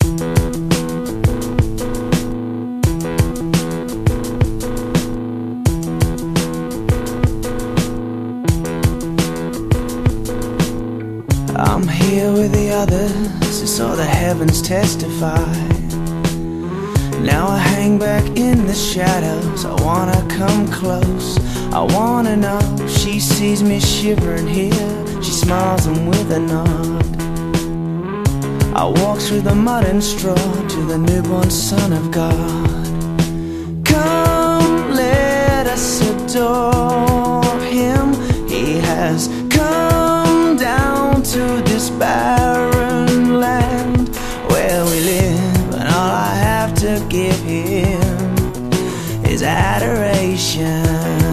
I'm here with the others, it's all the heavens testify. Now I hang back in the shadows, I wanna come close, I wanna know. She sees me shivering here, she smiles and with a nod. I walk through the mud and straw to the newborn Son of God. Come, let us adore Him. He has come down to this barren land where we live, and all I have to give Him is adoration.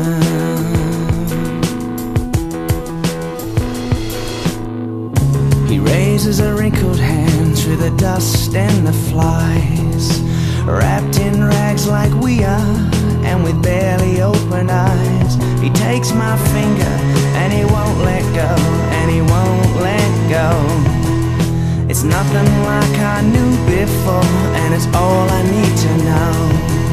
He raises a wrinkled hand through the dust and the flies, wrapped in rags like we are, and with barely open eyes. He takes my finger and He won't let go, and He won't let go. It's nothing like I knew before, and it's all I need to know.